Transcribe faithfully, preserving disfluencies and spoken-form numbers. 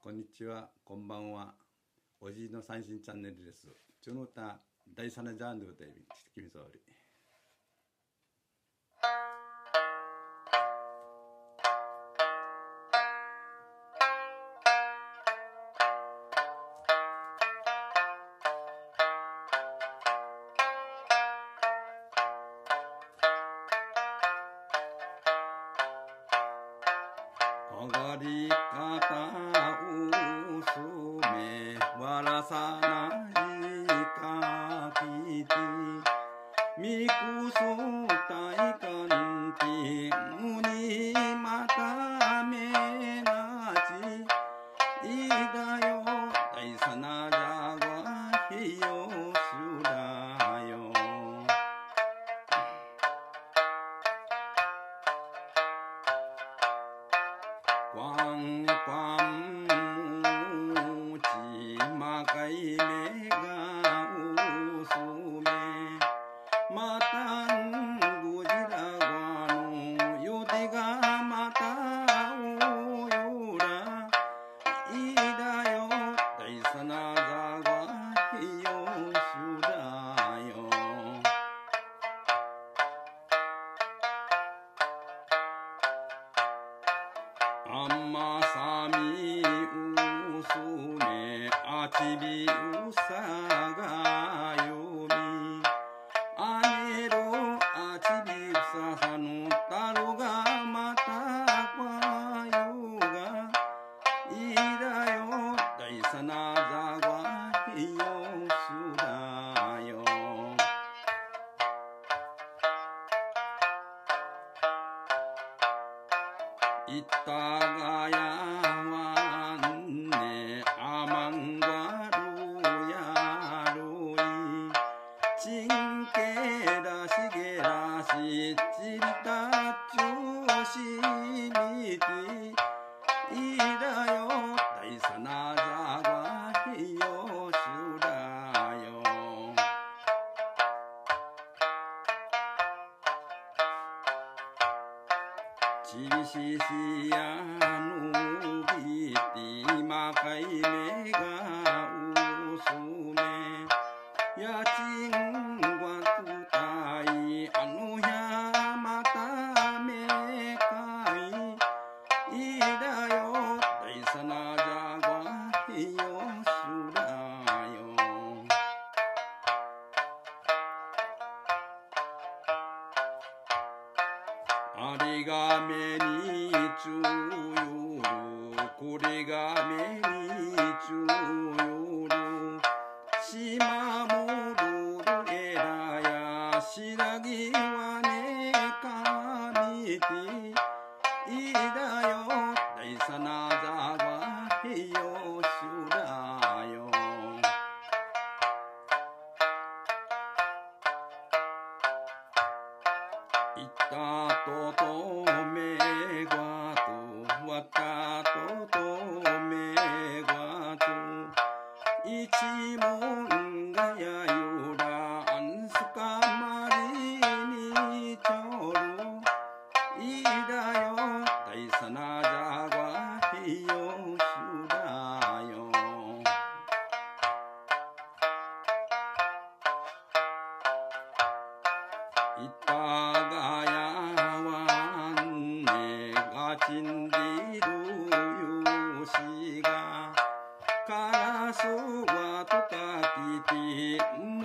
こんにちは、こんばんは。おじいの三振チャンネルです。ちょのた第三ジャンルできみそうり。上がり方薄めわらさないかきてみくそ大観てむにまためなちいだよ大さなじゃがひよしゅだよワンワンむちまかいめがうすめまたんぐじらがのよでがまたおよらいだよ大さなざがひよしゅだよあんまさみうすめあちびうさがよみあねろあちびうさはのたろがまたわよがいだよ大さなざがひよしだよいたがやわんねあまんがるやるいちんけらしげらしちりたちゅうしみていだよ大さなざがひよしゅだよちりししやのびてまかいめがうすめやちんわつたいあのやまためかいいだよ大さなじゃがひよしだよあれが目にちゅうよるこれが目にちゅうよるしまもるるえらやしらぎはねかみていだよ大さなざがひよしだよいたととめがとわたととめがといちもんがやよらんすかまりにちょるいだよ大さなじゃがひよしだよいたがやわんねがちんでるよしがカラスはとかきて